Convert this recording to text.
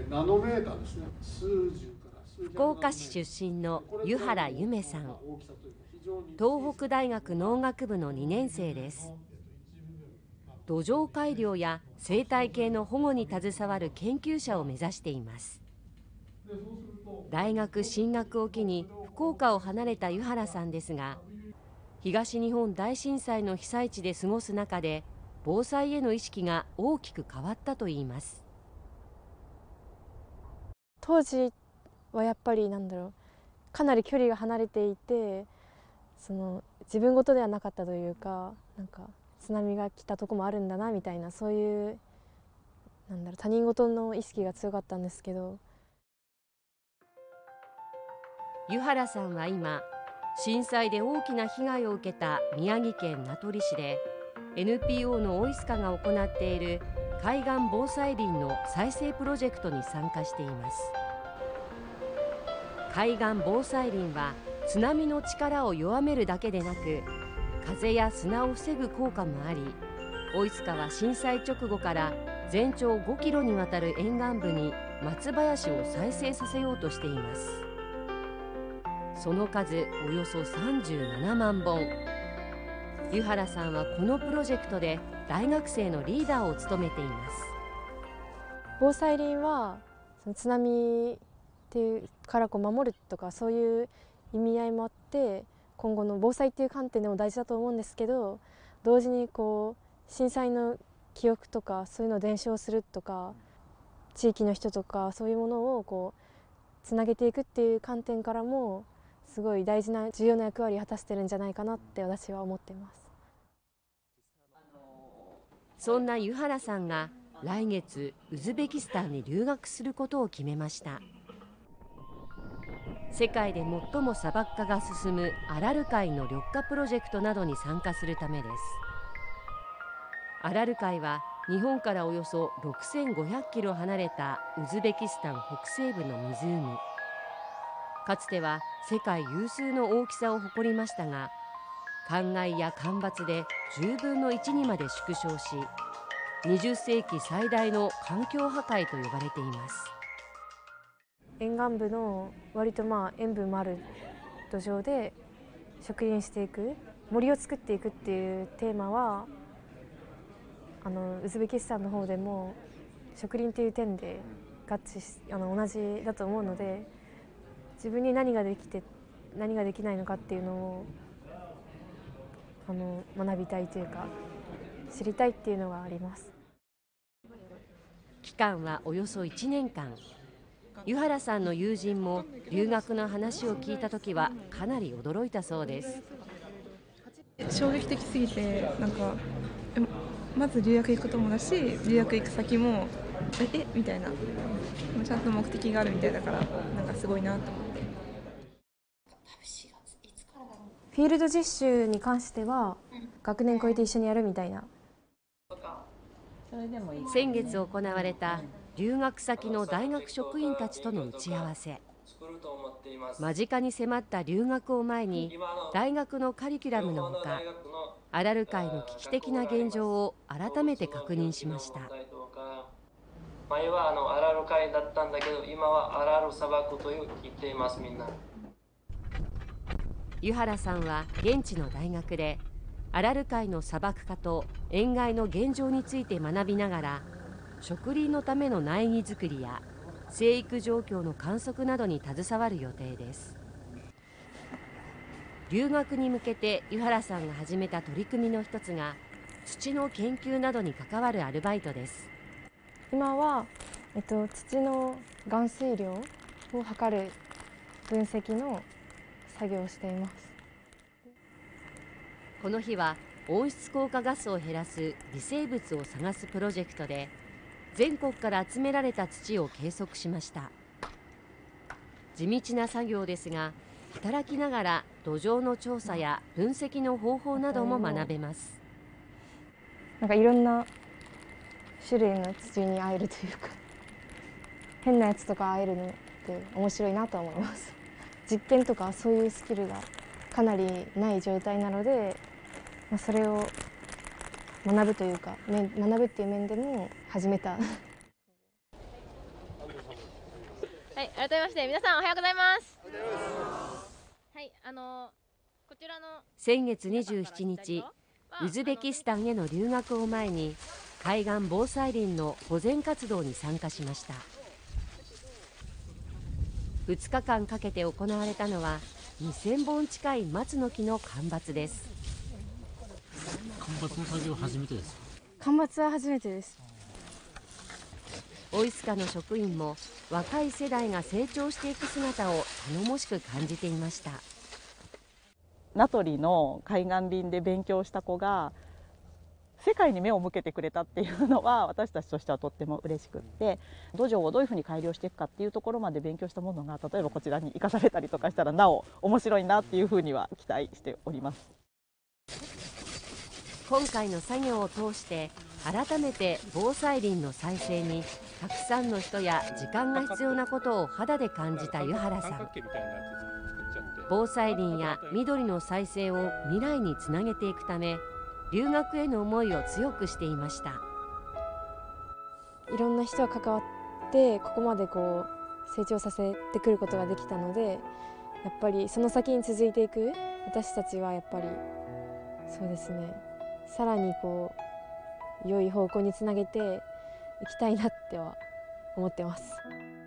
ナノメーターですね。 福岡市出身の湯原夢さん、東北大学農学部の2年生です。土壌改良や生態系の保護に携わる研究者を目指しています。大学進学を機に福岡を離れた湯原さんですが、東日本大震災の被災地で過ごす中で防災への意識が大きく変わったといいます。 当時はやっぱりかなり距離が離れていて、自分事ではなかったというか、津波が来たとこもあるんだなみたいな、そういう他人事の意識が強かったんですけど、 湯原さんは今、震災で大きな被害を受けた宮城県名取市で NPO のオイスカが行っている海岸防災林の再生プロジェクトに参加しています。海岸防災林は津波の力を弱めるだけでなく、風や砂を防ぐ効果もあり、オイスカは震災直後から全長5キロにわたる沿岸部に松林を再生させようとしています。その数およそ37万本。湯原さんはこのプロジェクトで大学生のリーダーを務めています。 防災林は津波から守るとか、そういう意味合いもあって、今後の防災っていう観点でも大事だと思うんですけど、同時に震災の記憶とかそういうのを伝承するとか、地域の人とかそういうものをつなげていくっていう観点からもすごい大事な重要な役割を果たしてるんじゃないかなって私は思っています。 そんな湯原さんが来月ウズベキスタンに留学することを決めました。世界で最も砂漠化が進むアラル海の緑化プロジェクトなどに参加するためです。アラル海は日本からおよそ6500キロ離れたウズベキスタン北西部の湖。かつては世界有数の大きさを誇りましたが、干害や干ばつで10分の1にまで縮小し、20世紀最大の環境破壊と呼ばれています。 沿岸部の割と塩分もある土壌で植林していく、森を作っていくっていうテーマはウズベキスタンの方でも植林という点で同じだと思うので、自分に何ができて何ができないのかっていうのを学びたいというか、知りたいっていうのがあります。 期間はおよそ1年間。湯原さんの友人も留学の話を聞いたときはかなり驚いたそうです。 衝撃的すぎて、まず留学行くこともだし、留学行く先もみたいな、ちゃんと目的があるみたいだから、すごいなと思って。 フィールド実習に関しては学年超えて一緒にやるみたいな。 先月行われた留学先の大学職員たちとの打ち合わせ。間近に迫った留学を前に、大学のカリキュラムのほか、アラル海の危機的な現状を改めて確認しました。 前はアラル海だったんだけど、今はアラル砂漠と言っています、みんな。 湯原さんは現地の大学でアラル海の砂漠化と塩害の現状について学びながら、植林のための苗木作りや生育状況の観測などに携わる予定です。留学に向けて湯原さんが始めた取り組みの一つが、土の研究などに関わるアルバイトです。 今は、土の含水量を測る分析の作業をしています。 この日は温室効果ガスを減らす微生物を探すプロジェクトで、全国から集められた土を計測しました。地道な作業ですが、働きながら土壌の調査や分析の方法なども学べます。 いろんな種類の土に会えるというか、変なやつとか会えるのって面白いなと思います。実験とかそういうスキルがかなりない状態なので、それを学ぶというか、学ぶっていう面でも始めたはい、改めまして皆さんおはようございます。はい、こちらの先月27日、ウズベキスタンへの留学を前に海岸防災林の保全活動に参加しました。2日間かけて行われたのは2000本近い松の木の間伐です。 間伐の作業初めてですか？ 間伐は初めてです。 オイスカの職員も若い世代が成長していく姿を頼もしく感じていました。 名取の海岸林で勉強した子が世界に目を向けてくれたっていうのは私たちとしてはとっても嬉しくって、土壌をどういうふうに改良していくかっていうところまで勉強したものが例えばこちらに生かされたりとかしたらなお面白いなっていうふうには期待しております。 今回の作業を通して改めて防災林の再生にたくさんの人や時間が必要なことを肌で感じた湯原さん。防災林や緑の再生を未来につなげていくため留学への思いを強くしていました。 いろんな人が関わってここまでこう成長させてくることができたので、やっぱりその先に続いていく私たちはやっぱりそうですね、さらにこう良い方向につなげていきたいなっては思ってます。